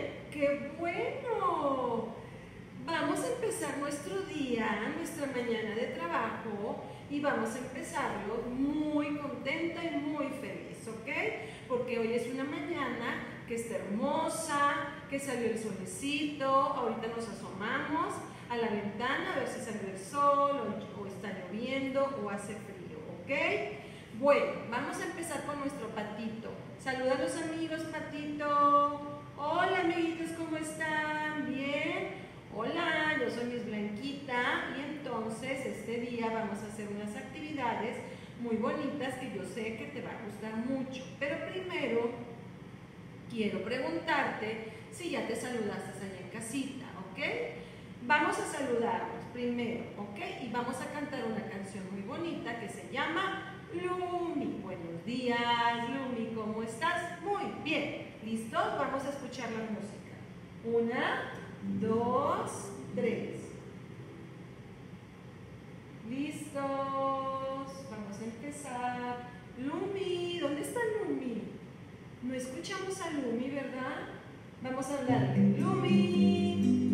¡Qué bueno! Vamos a empezar nuestro día, nuestra mañana de trabajo y vamos a empezarlo muy contenta y muy feliz, ¿ok? Porque hoy es una mañana que está hermosa, que salió el solecito, ahorita nos asomamos a la ventana a ver si salió el sol o está lloviendo o hace frío, ¿ok? Bueno, vamos a empezar con nuestro patito. Saluda a los amigos, patito. Hola, amiguitos, ¿cómo están? ¿Bien? Hola, yo soy Miss Blanquita y entonces este día vamos a hacer unas actividades muy bonitas que yo sé que te va a gustar mucho. Pero primero quiero preguntarte si ya te saludaste allá en casita, ¿ok? Vamos a saludarnos primero, ¿ok? Y vamos a cantar una canción muy bonita que se llama Lumi. Buenos días, Lumi, ¿cómo estás? Muy bien. ¿Listos? Vamos a escuchar la música. 1, 2, 3. ¿Listos? Vamos a empezar. Lumi, ¿dónde está Lumi? No escuchamos a Lumi, ¿verdad? Vamos a hablarle. Lumi.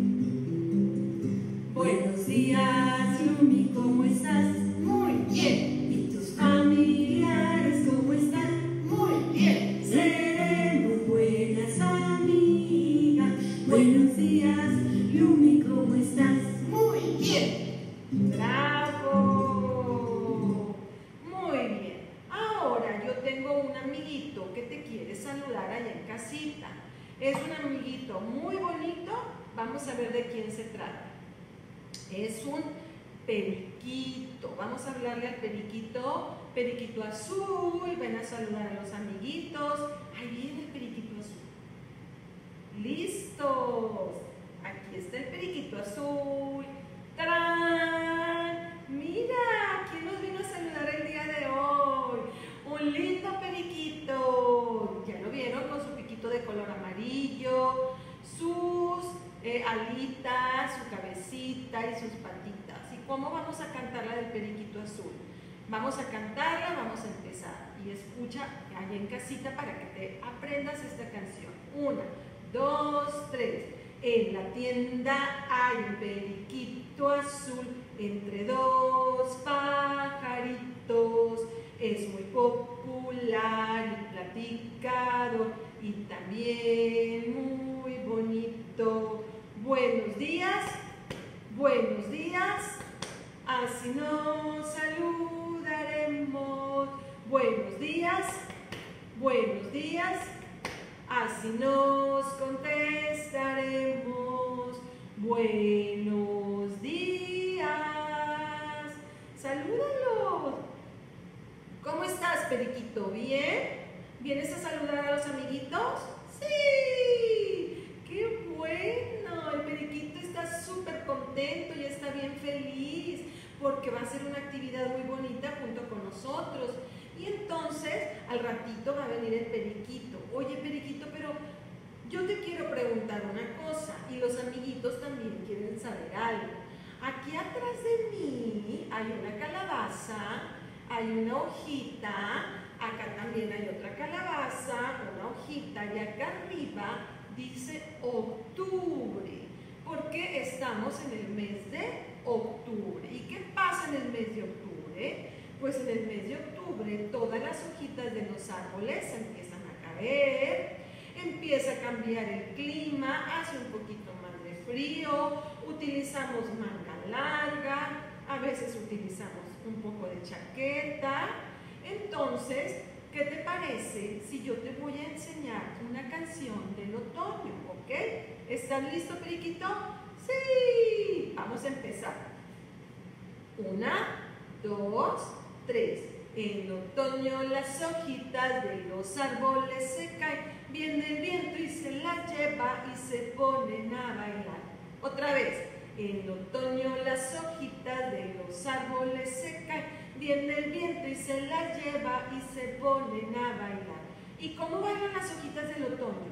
Buenos días, Lumi, ¿cómo estás? Muy bien. ¿Y tus familiares cómo están? Muy bien. Seremos buenas amigas. Buenos días, Lumi, ¿cómo estás? Muy bien. ¡Bravo! Muy bien. Ahora yo tengo un amiguito que te quiere saludar allá en casita. Es un amiguito muy bonito. Vamos a ver de quién se trata. Es un periquito. Vamos a hablarle al periquito. Periquito azul. Ven a saludar a los amiguitos. Ahí viene el periquito azul. ¡Listos! Aquí está el periquito azul. ¡Tarán! ¡Mira! ¿Quién nos vino a saludar el día de hoy? ¡Un lindo periquito! ¿Ya lo vieron? Con su piquito de color amarillo, sus alitas, su cabecita y sus patitas. ¿Y cómo vamos a cantar la del periquito azul? Vamos a cantarla, vamos a empezar. Y escucha allá en casita para que te aprendas esta canción. 1, 2, 3. En la tienda hay un periquito azul entre dos pajaritos. Es muy popular y platicador y también muy bonito. Buenos días, así nos saludaremos. Buenos días, así nos contestaremos. Buenos días. Salúdalos. ¿Cómo estás, periquito? ¿Bien? ¿Vienes a saludar a los amiguitos? ¡Sí! ¡Qué bueno! El periquito está súper contento y está bien feliz porque va a ser una actividad muy bonita junto con nosotros. Y entonces, al ratito va a venir el periquito. Oye, periquito, pero yo te quiero preguntar una cosa y los amiguitos también quieren saber algo. Aquí atrás de mí hay una calabaza, hay una hojita, acá también hay otra calabaza, una hojita y acá arriba dice octubre, porque estamos en el mes de octubre. ¿Y qué pasa en el mes de octubre? Pues en el mes de octubre todas las hojitas de los árboles empiezan a caer, empieza a cambiar el clima, hace un poquito más de frío, utilizamos manga larga, a veces utilizamos un poco de chaqueta. Entonces, ¿qué te parece si yo te voy a enseñar una canción del otoño? ¿Ok? ¿Estás listo, periquito? ¡Sí! Vamos a empezar. 1, 2, 3. En otoño las hojitas de los árboles se caen, viene el viento y se las lleva y se ponen a bailar. Otra vez. En otoño las hojitas de los árboles se caen, viene el viento y se las lleva y se ponen a bailar. ¿Y cómo bailan las hojitas del otoño?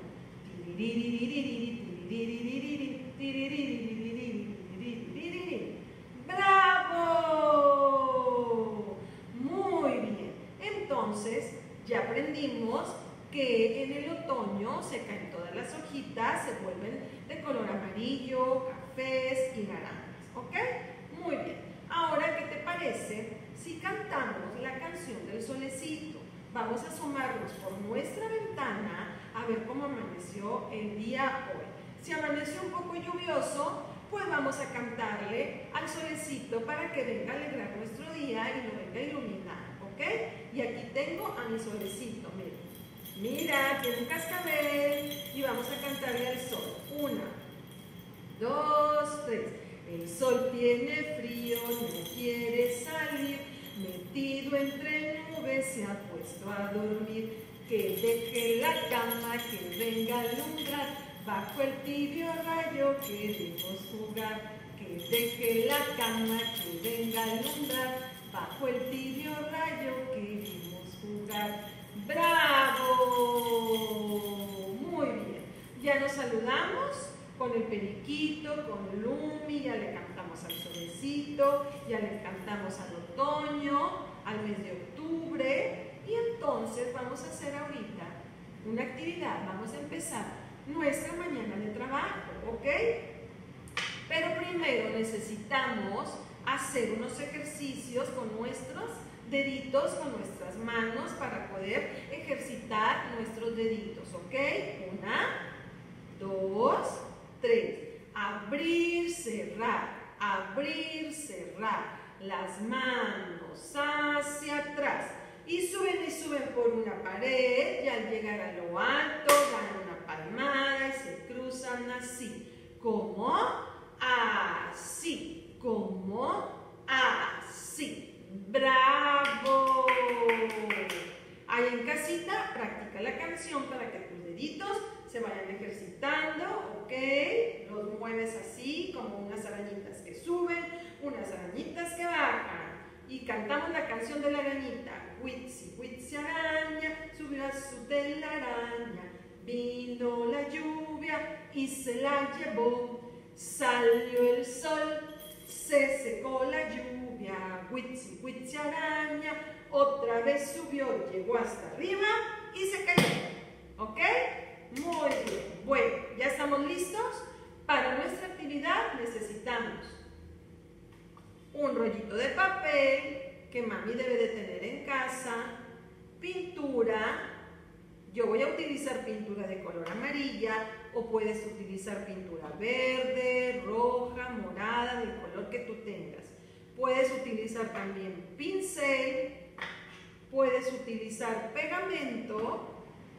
¡Bravo! Muy bien. Entonces, ya aprendimos que en el otoño se caen todas las hojitas hojitas se vuelven de color amarillo, cafés y naranjas, ¿ok? Muy bien. Ahora, ¿qué te parece si cantamos la canción del solecito? Vamos a asomarnos por nuestra ventana a ver cómo amaneció el día hoy. Si amaneció un poco lluvioso, pues vamos a cantarle al solecito para que venga a alegrar nuestro día y lo venga a iluminar, ¿ok? Y aquí tengo a mi solecito, miren. Mira, tiene un cascabel y vamos a cantarle al sol. 1, 2, 3. El sol tiene frío, no quiere salir, metido entre nubes se ha puesto a dormir. Que deje la cama, que venga a alumbrar, bajo el tibio rayo queremos jugar. Que deje la cama, que venga a alumbrar, bajo el tibio rayo queremos jugar. ¡Bravo! Muy bien. Ya nos saludamos con el periquito, con Lumi, ya le cantamos al solecito, ya le cantamos al otoño, al mes de octubre. Y entonces vamos a hacer ahorita una actividad. Vamos a empezar nuestra mañana de trabajo, ¿ok? Pero primero necesitamos hacer unos ejercicios con nuestros deditos, con nuestras manos, para poder ejercitar nuestros deditos, ¿ok? 1, 2, 3. Abrir, cerrar, las manos hacia atrás. Y suben por una pared y al llegar a lo alto dan una palmada y se cruzan así. ¿Cómo? Así. ¿Cómo? Así. ¡Bravo! Ahí en casita, practica la canción para que tus deditos se vayan ejercitando, ¿ok? Los mueves así, como unas arañitas que suben, unas arañitas que bajan. Y cantamos la canción de la arañita. Huitzi, huitzi araña, subió a su telaraña. Vino la lluvia y se la llevó. Salió el sol, se secó la lluvia. Huitzi, huitzi araña, otra vez subió, llegó hasta arriba y se cayó. ¿Ok? Muy bien. Bueno, ¿ya estamos listos? Para nuestra actividad necesitamos un rollito de papel que mami debe de tener en casa, pintura. Yo voy a utilizar pintura de color amarilla o puedes utilizar pintura verde, roja, morada, del color que tú tengas. Puedes utilizar también pincel, puedes utilizar pegamento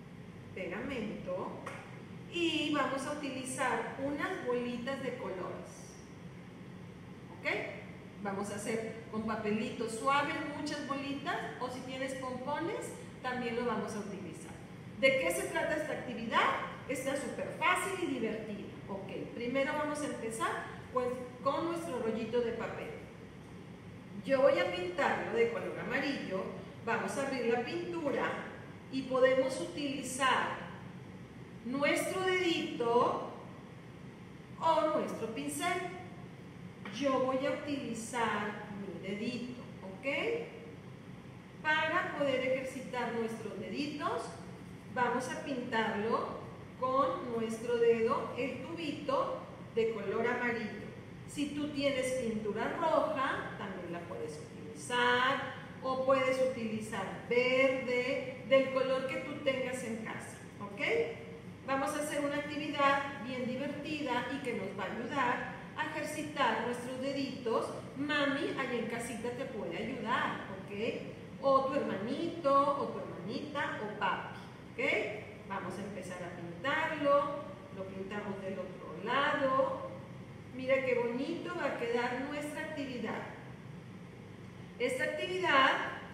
y vamos a utilizar unas bolitas de colores. ¿Ok? Vamos a hacer con papelito suave muchas bolitas, o si tienes pompones también lo vamos a utilizar. ¿De qué se trata esta actividad? Está súper fácil y divertida. Ok, primero vamos a empezar pues, con nuestro rollito de papel. Yo voy a pintarlo de color amarillo. Vamos a abrir la pintura y podemos utilizar nuestro dedito o nuestro pincel. Yo voy a utilizar mi dedito, ¿ok? Para poder ejercitar nuestros deditos, vamos a pintarlo con nuestro dedo, el tubito de color amarillo. Si tú tienes pintura roja, también la puedes utilizar, o puedes utilizar verde, del color que tú tengas en casa, ¿ok? Vamos a hacer una actividad bien divertida y que nos va a ayudar a ejercitar nuestros deditos. Mami allá en casita te puede ayudar, ¿ok? O tu hermanito, o tu hermanita, o papi, ¿ok? Vamos a empezar a pintarlo, lo pintamos del otro lado. Mira qué bonito va a quedar nuestra actividad. Esta actividad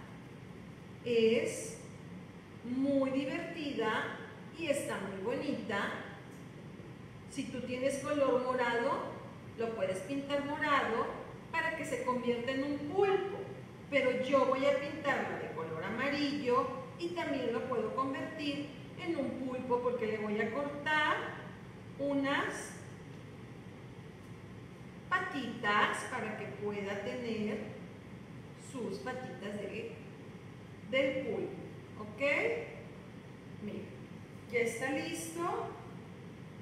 es muy divertida y está muy bonita. Si tú tienes color morado, lo puedes pintar morado para que se convierta en un pulpo, pero yo voy a pintarlo de color amarillo y también lo puedo convertir en un pulpo porque le voy a cortar unas patitas para que pueda tener sus patitas del pulpo, ¿ok? Mira, ya está listo.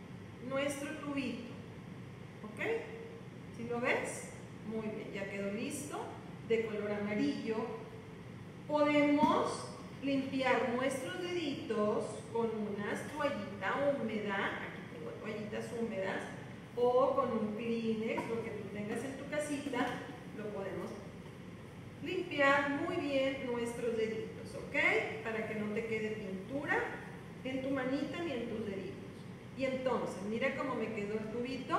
nuestro tubito. ¿Ok? ¿Sí lo ves? Muy bien, ya quedó listo, de color amarillo. Podemos limpiar nuestros deditos con una toallita húmeda, aquí tengo toallitas húmedas, o con un Kleenex, lo que tú tengas en tu casita, lo podemos limpiar muy bien nuestros deditos, ¿ok? Para que no te quede pintura en tu manita ni en tus deditos. Y entonces, mira cómo me quedó el tubito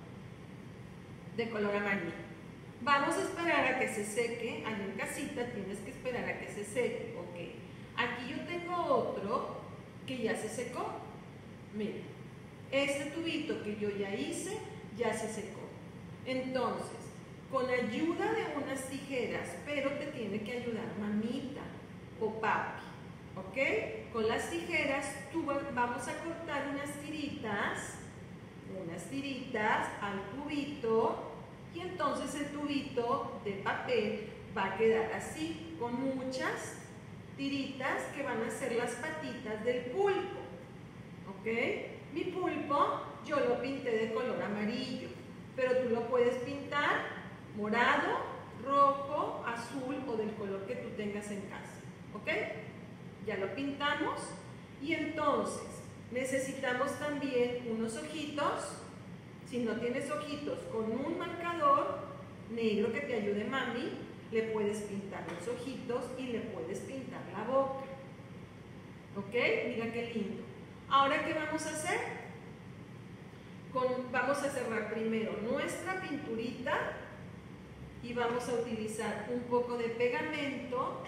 de color amarillo. Vamos a esperar a que se seque. Allá en casita tienes que esperar a que se seque, ¿ok? Aquí yo tengo otro que ya se secó. Mira, este tubito que yo ya hice, ya se secó. Entonces, con ayuda de unas tijeras, pero te tiene que ayudar mamita o papi, ¿ok? Con las tijeras vamos a cortar unas tiritas al tubito, y entonces el tubito de papel va a quedar así, con muchas tiritas que van a ser las patitas del pulpo, ¿ok? Mi pulpo yo lo pinté de color amarillo, pero tú lo puedes pintar morado, rojo, azul o del color que tú tengas en casa, ¿ok? Ya lo pintamos y entonces necesitamos también unos ojitos. Si no tienes ojitos, con un marcador negro que te ayude mami, le puedes pintar los ojitos y le puedes pintar la boca, ¿ok? Mira qué lindo. Ahora, ¿qué vamos a hacer? Vamos a cerrar primero nuestra pinturita y vamos a utilizar un poco de pegamento,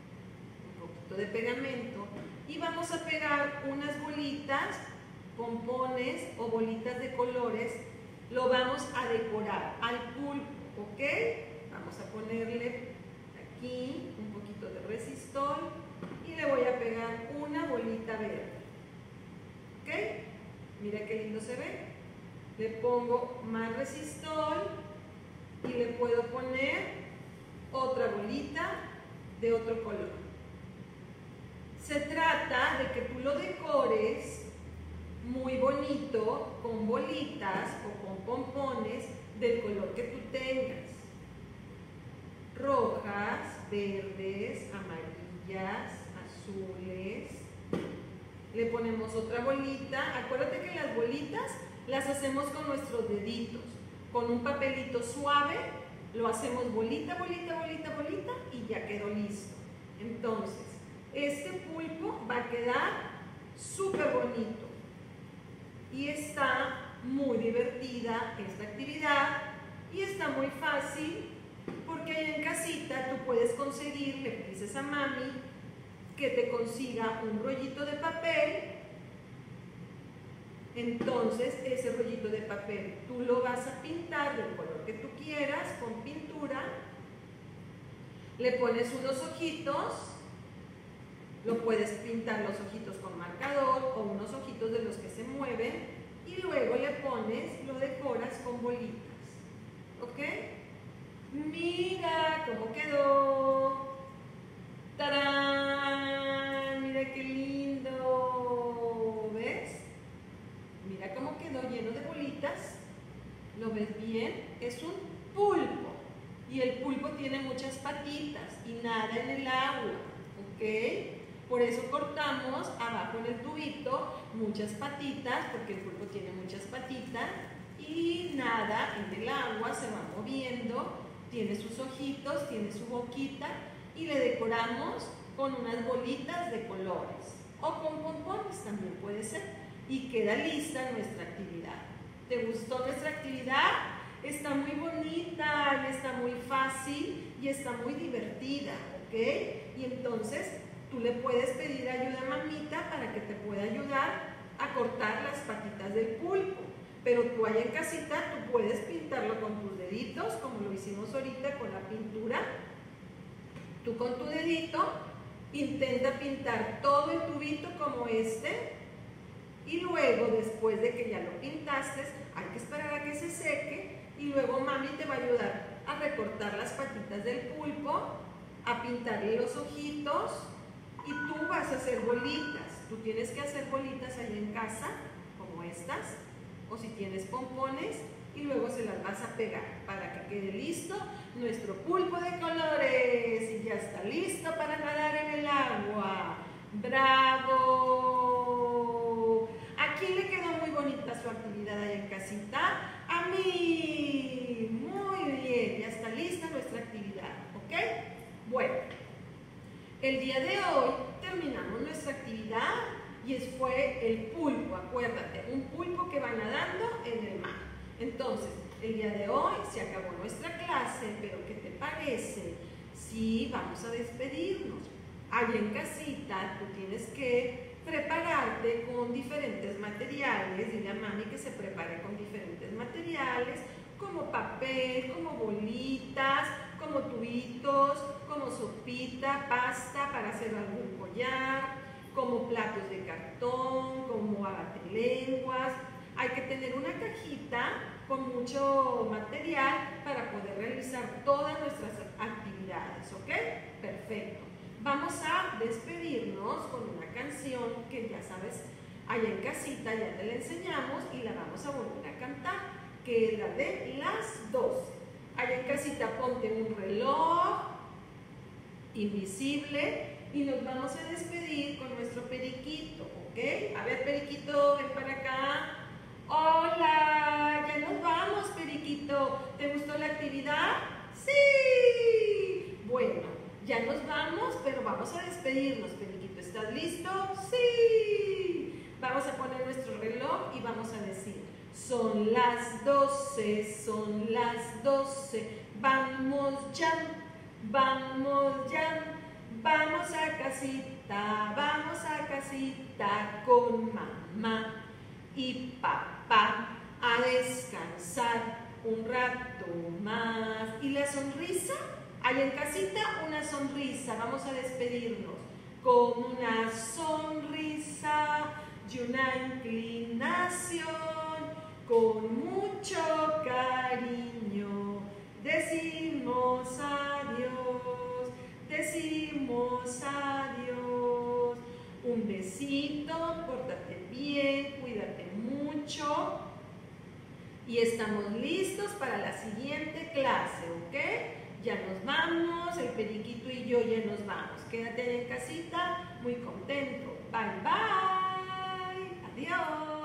y vamos a pegar unas bolitas, pompones o bolitas de colores. Lo vamos a decorar al pulpo, ¿ok? Vamos a ponerle aquí un poquito de resistol y le voy a pegar una bolita verde, ¿ok? Mira qué lindo se ve. Le pongo más resistol y le puedo poner otra bolita de otro color. Se trata de que tú lo decores muy bonito con bolitas o con pompones del color que tú tengas. Rojas, verdes, amarillas, azules. Le ponemos otra bolita. Acuérdate que las bolitas las hacemos con nuestros deditos. Con un papelito suave lo hacemos bolita, bolita, bolita, bolita y ya quedó listo. Entonces, este pulpo va a quedar súper bonito. Y está muy divertida esta actividad y está muy fácil porque ahí en casita tú puedes conseguir, le dices a mami que te consiga un rollito de papel. Entonces ese rollito de papel tú lo vas a pintar del color que tú quieras con pintura, le pones unos ojitos. Lo puedes pintar los ojitos con marcador o unos ojitos de los que se mueven y luego le pones, lo decoras con bolitas, ¿ok? Mira cómo quedó. ¡Tarán! Mira qué lindo. ¿Ves? Mira cómo quedó lleno de bolitas. ¿Lo ves bien? Es un pulpo y el pulpo tiene muchas patitas y nada en el agua, ¿ok? Por eso cortamos abajo en el tubito muchas patitas, porque el pulpo tiene muchas patitas y nada en el agua, se va moviendo, tiene sus ojitos, tiene su boquita y le decoramos con unas bolitas de colores o con pompones también puede ser y queda lista nuestra actividad. ¿Te gustó nuestra actividad? Está muy bonita, está muy fácil y está muy divertida, ¿ok? Y entonces tú le puedes pedir ayuda a mamita para que te pueda ayudar a cortar las patitas del pulpo. Pero tú allá en casita, tú puedes pintarlo con tus deditos, como lo hicimos ahorita con la pintura. Tú con tu dedito intenta pintar todo el tubito como este. Y luego, después de que ya lo pintaste, hay que esperar a que se seque. Y luego mami te va a ayudar a recortar las patitas del pulpo, a pintarle los ojitos. Y tú vas a hacer bolitas. Tú tienes que hacer bolitas allá en casa, como estas, o si tienes pompones, y luego se las vas a pegar para que quede listo nuestro pulpo de colores. Y ya está listo para nadar en el agua. ¡Bravo! ¿A quién le quedó muy bonita su actividad ahí en casita? ¡A mí! Muy bien, ya está lista nuestra actividad, ¿ok? Bueno, el día de hoy terminamos nuestra actividad y fue el pulpo, acuérdate, un pulpo que va nadando en el mar. Entonces, el día de hoy se acabó nuestra clase, pero ¿qué te parece si vamos a despedirnos? Allá en casita tú tienes que prepararte con diferentes materiales, dile a mami que se prepare con diferentes materiales, como papel, como bolitas, como tubitos, como sopita, pasta para hacer algún collar, como platos de cartón, como abatelenguas. Hay que tener una cajita con mucho material para poder realizar todas nuestras actividades, ¿ok? Perfecto. Vamos a despedirnos con una canción que ya sabes, allá en casita ya te la enseñamos y la vamos a volver a cantar, que es la de las 2. Allá en casita ponte un reloj invisible y nos vamos a despedir con nuestro periquito, ¿ok? A ver, periquito, ven para acá. Hola, ya nos vamos, periquito. ¿Te gustó la actividad? Sí. Bueno, ya nos vamos, pero vamos a despedirnos, periquito. ¿Estás listo? Sí. Vamos a poner nuestro reloj y vamos a decir: son las 12, son las 12. Vamos ya, vamos ya. Vamos a casita con mamá y papá a descansar un rato más. ¿Y la sonrisa? Allá en casita, una sonrisa. Vamos a despedirnos con una sonrisa y una inclinación. Con mucho cariño decimos adiós, decimos adiós. Un besito, pórtate bien, cuídate mucho y estamos listos para la siguiente clase, ¿ok? Ya nos vamos, el periquito y yo ya nos vamos. Quédate en casita, muy contento. Bye, bye. Adiós.